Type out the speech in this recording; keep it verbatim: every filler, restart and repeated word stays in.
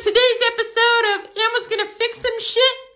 today's episode of Elmo's Gonna Fix Some Shit